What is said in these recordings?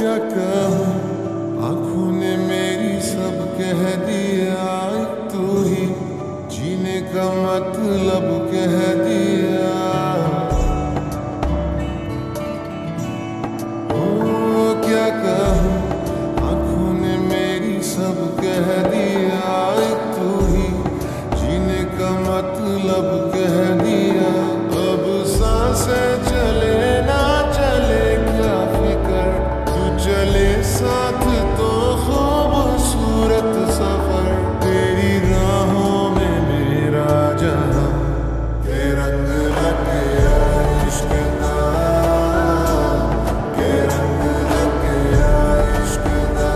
क्या कहूँ, आँखों ने मेरी सब कह दिया, तू ही जीने का मतलब कह दिया। ओ क्या कहूँ, आँखों ने मेरी सब कह दिया, तू ही जीने का मतलब कह दिया। अब सांसें चले ना चले क्या फिकर, तू चले साथ तो खूबसूरत सफर। तेरी राहों में मेरा जहां के रंग लग गया इश्क का, के रंग लग गया इश्क का।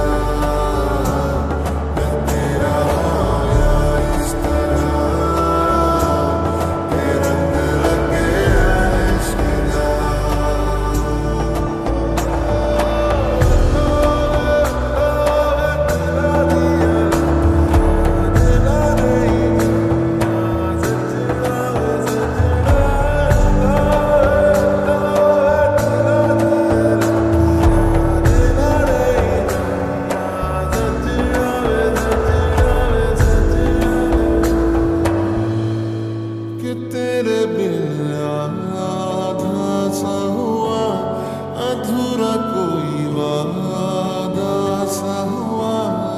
मैं तेरा होया इस तरह, के रंग लग गया इश्क का। कि तेरे बिन आधा सा हुआ, अधूरा कोई वादा सा हुआ।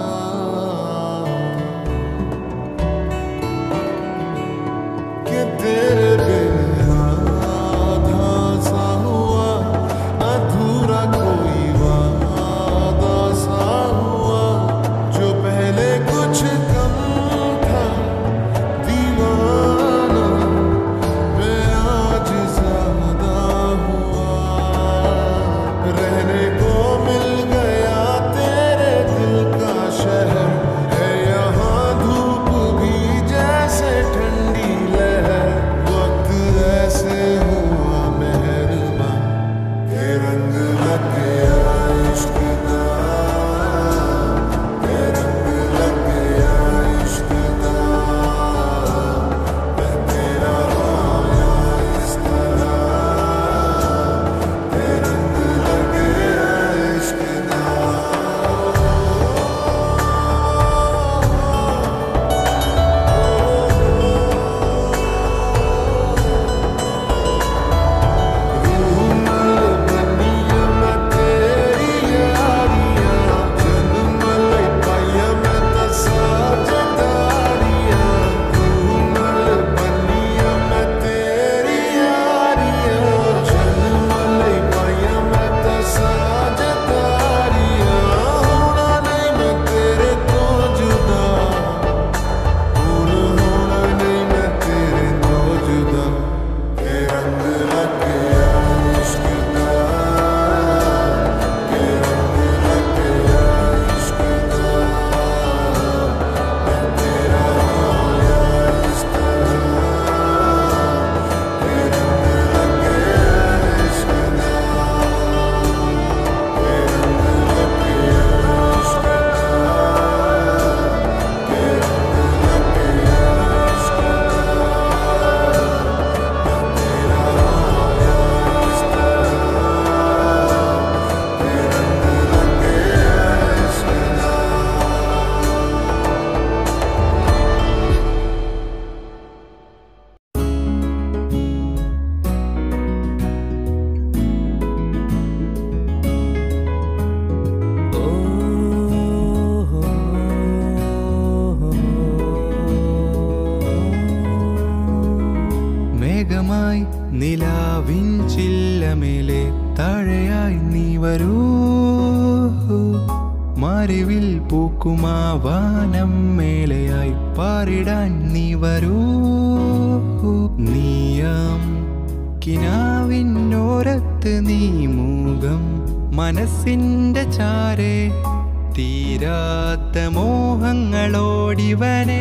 कि तेरे बिन आधा सा हुआ, अधूरा कोई वादा सा हुआ। जो पहले कुछ कम था दीवाना, मैं आज ज्यादा हुआ। रहने को मिल गया तेरे दिल का शहर, है यहाँ धूप भी जैसे ठंडी लहर। वक्त ऐसे हुआ मेहरबान, के रंग लग गया इश्क का, के रंग लग गया इश्क का। मैं तेरा होया इस तरह, के रंग लग गया इश्क का। रूह मल बनिया मैं तेरी यारियां, जन्म ले पाया मैं तसा जदारियां। रूह मल बनिया मैं तेरी यारियां, जन्म ले पाया मैं तसा जदारियां। होना नहीं मैं तेरे तो जुदा, होना नहीं मैं तेरे तो जुदा। के रंग लग गया इश्क का, के रंग लग गया इश्क का। मैं तेरा होया इस तरह, के रंग लग गया इश्क का, के रंग लग गया इश्क का, के रंग लग गया इश्क का। മേഘമായി നിലാവിൻ ചില്ലമേലെ താഴെയായി നീ വരൂ, മാരിവിൽ പൂക്കുമാ വാനം മേലെയായി പാറിടാൻ നീ വരൂ. നീയാം കിനാവിനോരത്ത് നീ മൂകം, മനസ്സിന്റെ ചാരെ തീരാത്ത മോഹങ്ങളോടിവനേ.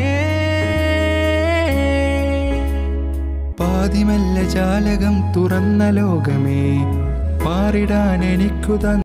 പാതിമല്ല ജാലകം തുറന്ന ലോകമേ, പാറിടാൻ എനിക്കു